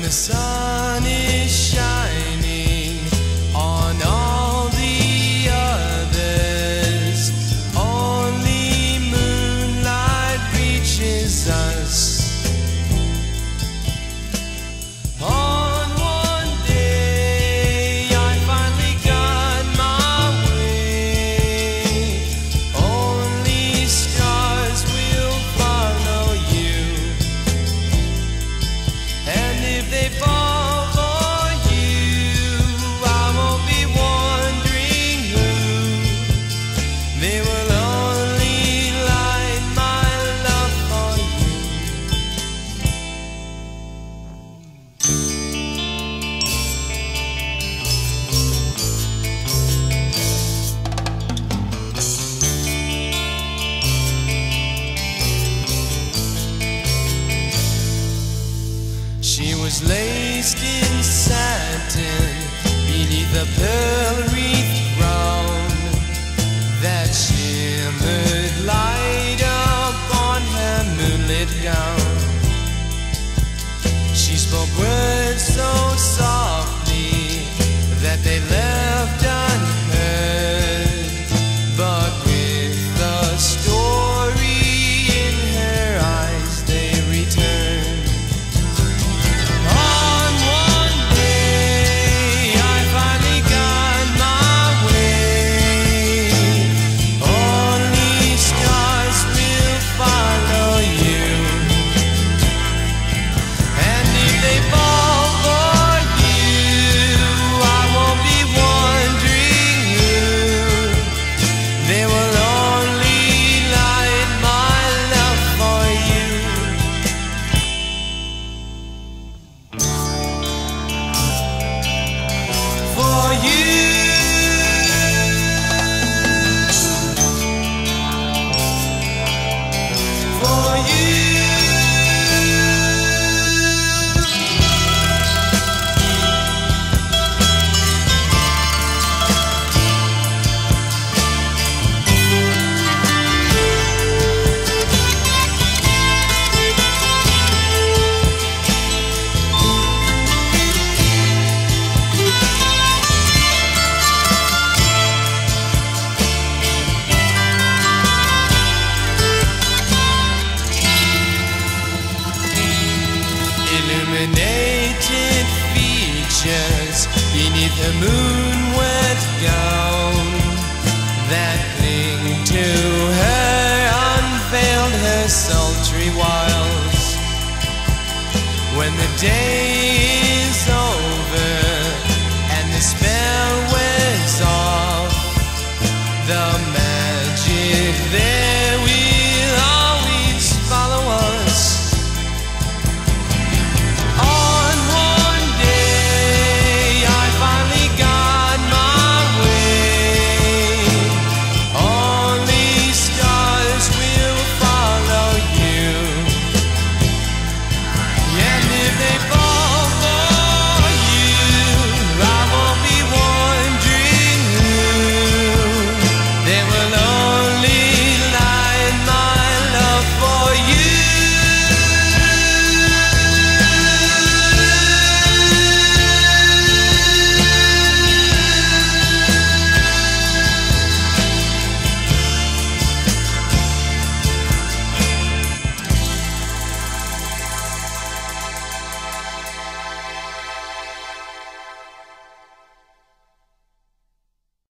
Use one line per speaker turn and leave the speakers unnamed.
the sun is shining on all the others, only moonlight reaches us. On one day I finally got my way. Only stars will follow you, and if they fall for you, I won't be wondering who. They will only light my love for you. She was laced in satin beneath a pearl wreath crown that shimmered light upon her moonlit gown. She spoke words so softly that they left unheard, but with the story in her eyes they returned. On one day I finally got my way. Only stars will follow you, and if they fall for you, I won't be wondering who. They will only light my love for you. For you. For you. Illuminated features beneath her moon-wet gown that cling to her unveiled her sultry wiles. When the day